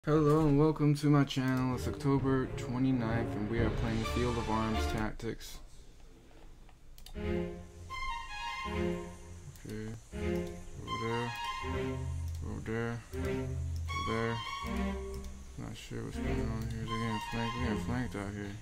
Hello and welcome to my channel. It's October 29th and we are playing Field of Arms Tactics. Okay, over there, not sure what's going on here. They're getting flanked. We're getting flanked out here.